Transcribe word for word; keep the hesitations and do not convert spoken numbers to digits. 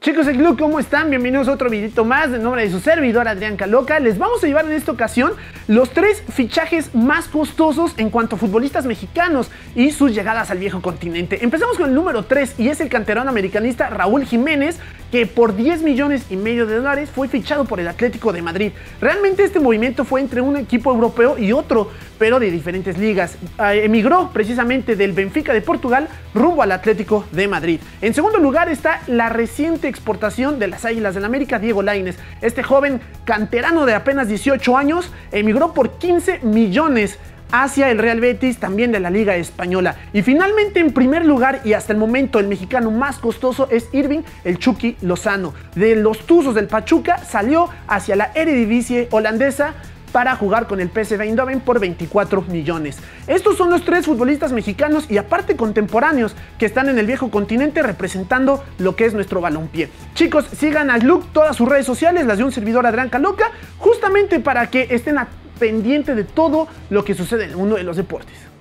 Chicos de Club, ¿cómo están? Bienvenidos a otro videito más en nombre de su servidor Adrián Caloca. Les vamos a llevar en esta ocasión los tres fichajes más costosos en cuanto a futbolistas mexicanos y sus llegadas al viejo continente. Empezamos con el número tres y es el canterano americanista Raúl Jiménez, que por diez millones y medio de dólares fue fichado por el Atlético de Madrid. Realmente este movimiento fue entre un equipo europeo y otro, pero de diferentes ligas. Eh, emigró precisamente del Benfica de Portugal rumbo al Atlético de Madrid. En segundo lugar está la reciente exportación de las Águilas del América, Diego Lainez. Este joven canterano de apenas dieciocho años emigró por quince millones hacia el Real Betis, también de la Liga Española. Y finalmente, en primer lugar y hasta el momento, el mexicano más costoso es Irving el Chucky Lozano. De los Tuzos del Pachuca salió hacia la Eredivisie holandesa para jugar con el P S V Eindhoven por veinticuatro millones. Estos son los tres futbolistas mexicanos y aparte contemporáneos que están en el viejo continente representando lo que es nuestro balompié. Chicos, sigan a Luke todas sus redes sociales, las de un servidor Adrián Caloca, justamente para que estén pendientes de todo lo que sucede en el mundo de los deportes.